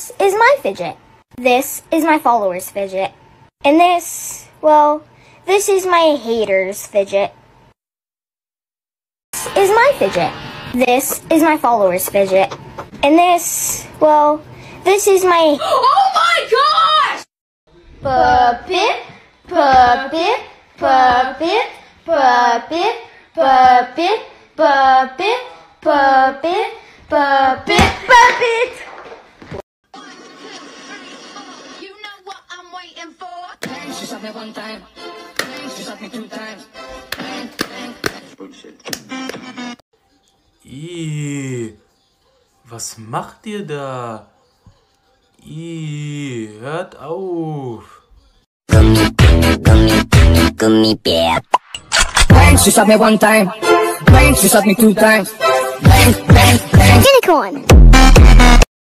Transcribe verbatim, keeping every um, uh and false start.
This is my fidget. This is my followers' fidget. And this, well, this is my haters' fidget. This is my fidget. This is my followers' fidget. And this, well, this is my... Oh my gosh! Puppet, puppet, puppet, puppet, puppet, puppet, puppet, puppet, puppet. You know what I'm waiting for? Bang, she shot me one time. Bang, she shot me two times. Bang, bang, bang. Bullshit. Ih, was macht ihr da? Ih, hört auf. Gummibär. Bang, she shot me one time. Bang, she shot me two times. Bang, bang, bang. Unicorn.